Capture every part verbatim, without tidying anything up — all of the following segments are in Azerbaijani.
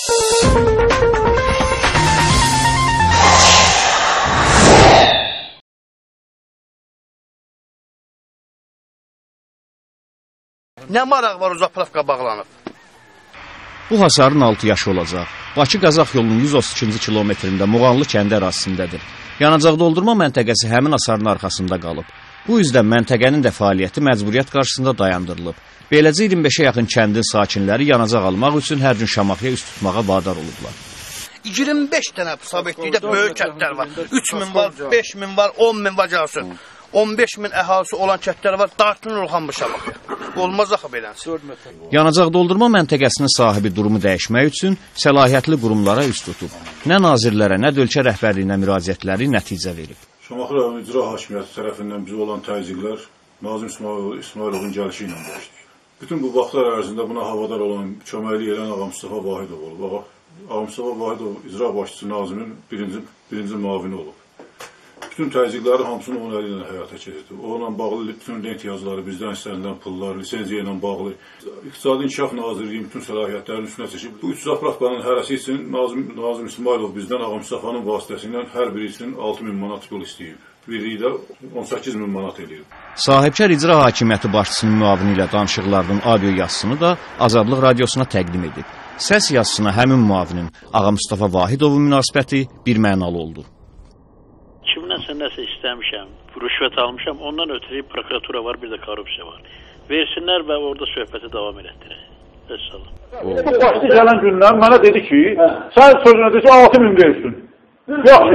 Nə maraq var o zapravka bağlanıb? Bu hasarın altı yaşı olacaq. Bakı-Qazax yolunun yüz otuz ikinci kilometrində Muğanlı kəndi ərazisindədir. Yanacaq doldurma məntəqəsi həmin hasarın arxasında qalıb. Bu üzdən məntəqənin də fəaliyyəti məcburiyyət qarşısında dayandırılıb. Beləcə iyirmi beşə yaxın kəndin sakinləri yanacaq almaq üçün hər gün Şamaxıya üst tutmağa vadar olublar. iyirmi beş dənə sabitlikdə böyük kəndlər var. üç min var, beş min var, on min var gəlsin. on beş min əhalisi olan kətlər var, dartınır Orxan bu Şamaxıya. Olmaz axı belənsi. Yanacaq doldurma məntəqəsinin sahibi durumu dəyişmək üçün səlahiyyətli qurumlara üst tutub. Nə nazirlərə, nə də ölkə rəhbərliyinə müraciətləri nəticə verib. Şamaxı rayon icra hakimiyyəti tərəfindən bizə olan təzyiqlər Nazim İsmayılovun gəlişi ilə başlayır. Bütün bu vaxtlar ərzində buna havadar olan, köməklik edən Ağa Mustafa Vahidov olub. Ağa Mustafa Vahidov icra başçısı Nazimin birinci, birinci mavini olub. Bütün təzyiqləri hamısını onun əli ilə həyata keçirdi. Onunla bağlı bütün rent yazıları, bizdən istənilən pullar, lisenziya ilə bağlı İqtisadi İnkişaf Nazirliyi bütün səlahiyyətlərin üstünə çəkib. Bu üç zapravkanın hərəsi üçün Nazim, Nazim İsmayılov bizdən Ağa Mustafa'nın vasitəsilə hər biri üçün altı min manat pul istəyib. Birliyi də on səkkiz min manat eləyib. Sahibkar İcra Hakimiyyəti başçısının müavini ilə danışıqlarının audio yazısını da Azadlıq Radiosuna təqdim edib. Səs yazısına həmin müavinin Ağa Mustafa Vahidovun münasibəti bir mənalı oldu. Kimdənsə nəsə istəmişəm, rüşvət almışam, ondan ötürü prokuratura var, bir də korrupsiya var. Versinlər və orada söhbəti davam elətdirək. Əssalam. Bu başlı gələn gündən mənə dedi ki, sən sözünə desə altı min versin. Yaxşı,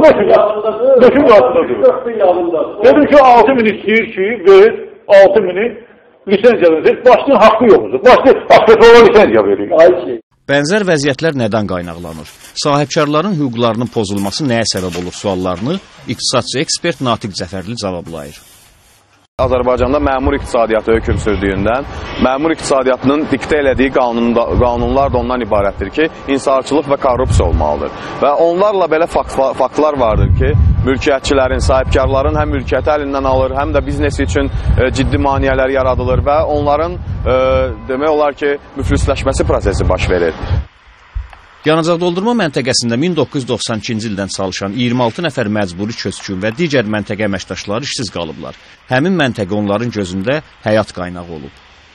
döküm qatındadır. Dedim ki, altı min istəyir ki, ver, altı mini lisenziya verir. Başlığın haqqı yoxdur. Başlıq aksesuara lisenziya verir. Bənzər vəziyyətlər nədən qaynaqlanır? Sahibkarların hüquqlarının pozulması nəyə səbəb olur suallarını iqtisadçı ekspert Natiq Cəfərli cavablayır. Azərbaycanda məmur iqtisadiyyatı hökm sürdüyündən, məmur iqtisadiyyatının diktə elədiyi qanunda, qanunlar da ondan ibarətdir ki, insafatçılıq və korrupsiya olmalıdır. Və onlarla belə fakt, faktlar vardır ki, mülkiyyətçilərin, sahibkarların həm mülkiyyəti əlindən alır, həm də biznes üçün e, ciddi maneələr yaradılır və onların e, demək olar ki, müflisləşməsi prosesi baş verir. Yanacaq doldurma məntəqəsində min doqquz yüz doxsan ikinci ildən çalışan iyirmi altı nəfər məcburi köçkün və digər məntəqə əməkdaşları işsiz qalıblar. Həmin məntəqə onların gözündə həyat qaynağı olub.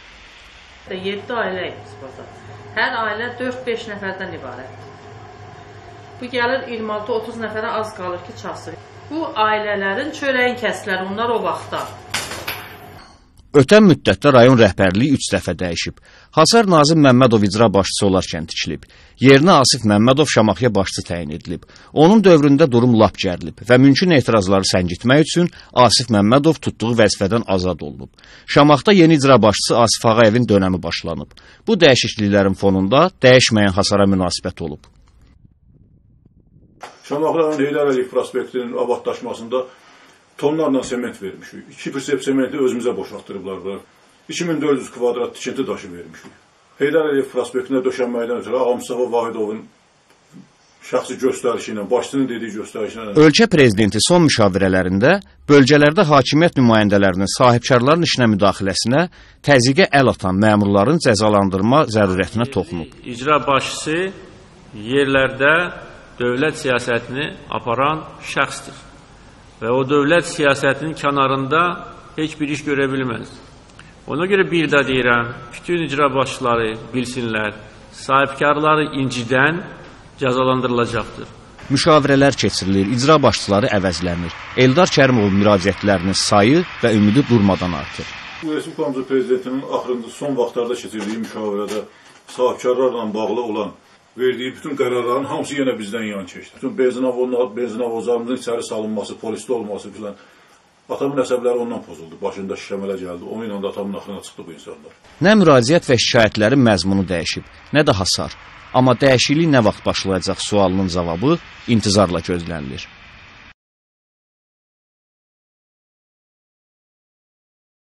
yeddi ailəyik biz burada. Hər ailə dörd beş nəfərdən ibarətdir. Bu gəlir iyirmi altı otuz nəfərə az qalır ki, çasır. Bu ailələrin çörəyin kəsilər, onlar o vaxtda. Ötən müddətdə rayon rəhbərliyi üç dəfə dəyişib. Hasar Nazim Məmmədov icra başçısı olarkən tikilib. Yerinə Asif Məmmədov Şamaxıya başçı təyin edilib. Onun dövründə durum lap gərilib və mümkün etirazları səngitmək üçün Asif Məmmədov tutduğu vəzifədən azad olunub. Şamaxıda yeni icra başçısı Asif Ağayevin dönəmi başlanıb. Bu dəyişikliklərin fonunda dəyişməyən hasara münasibət olub. Şamaxı rayon Heydər Əliyev prospektinin abadlaşmasında tonlarla sement vermişik. iki pirsep sementi özümüzə boşaltdırıblar da. iki min dörd yüz kvadrat tikinti daşı vermişik. Heydər Əliyev prospektinə döşənməkdən ötürü Ağa Mustafa Vahidovun şəxsi göstərişi ilə, başçının dediyi göstərişi ilə. Ölkə prezidenti son müşavirələrində bölgələrdə hakimiyyət nümayəndələrinin sahibkarların işinə müdaxiləsinə təzyiqə əl atan məmurların cəzalandırma zərurətinə toxunub. İcra başçısı yerlərdə dövlət siyasətini aparan şəxsdir. Və o dövlət siyasətinin kənarında heç bir iş görə bilməz. Ona görə bir də deyirəm, bütün icra başçıları bilsinlər, sahibkarları incidən cəzalandırılacaqdır. Müşavirələr keçirilir, icra başçıları əvəzlənir. Eldar Kərimovun müraciətlərinin sayı və ümidi durmadan artır. Respublikamızın prezidentinin axırında son vaxtlarda keçirdiyi müşavirədə sahibkarlarla bağlı olan verdiyi bütün qərarların hamısı yenə bizdən yan keçdi. Bütün benzinavozlarımızın içəri salınması, polisli olması filan. Atamın əsəbləri ondan pozuldu, başında şişəmələ gəldi. Onun ilə də atamın axırına çıxdı bu insanlar. Nə müraciət və şikayətlərin məzmunu dəyişib, nə də hasar. Amma dəyişiklik nə vaxt başlayacaq sualının cavabı intizarla gözlənilir.